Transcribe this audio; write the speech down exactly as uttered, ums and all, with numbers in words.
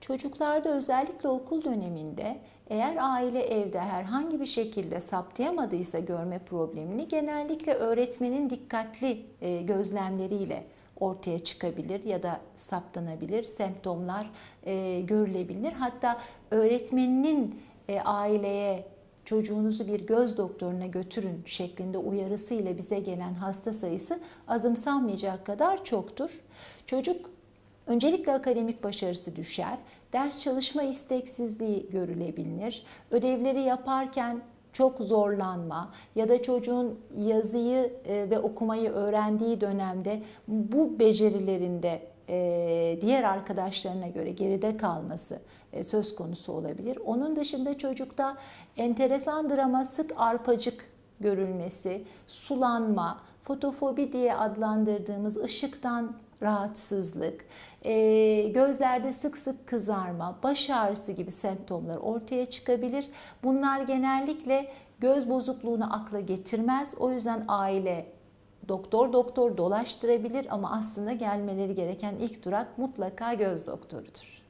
Çocuklarda özellikle okul döneminde eğer aile evde herhangi bir şekilde saptayamadıysa görme problemini genellikle öğretmenin dikkatli e, gözlemleriyle ortaya çıkabilir ya da saptanabilir, semptomlar e, görülebilir. Hatta öğretmeninin e, aileye çocuğunuzu bir göz doktoruna götürün şeklinde uyarısıyla bize gelen hasta sayısı azımsanmayacak kadar çoktur. Çocuk öncelikle akademik başarısı düşer, ders çalışma isteksizliği görülebilir, ödevleri yaparken çok zorlanma ya da çocuğun yazıyı ve okumayı öğrendiği dönemde bu becerilerinde diğer arkadaşlarına göre geride kalması söz konusu olabilir. Onun dışında çocukta enteresandır ama sık arpacık görülmesi, sulanma, fotofobi diye adlandırdığımız ışıktan rahatsızlık, gözlerde sık sık kızarma, baş ağrısı gibi semptomlar ortaya çıkabilir. Bunlar genellikle göz bozukluğunu akla getirmez. O yüzden aile doktor doktor dolaştırabilir ama aslında gelmeleri gereken ilk durak mutlaka göz doktorudur.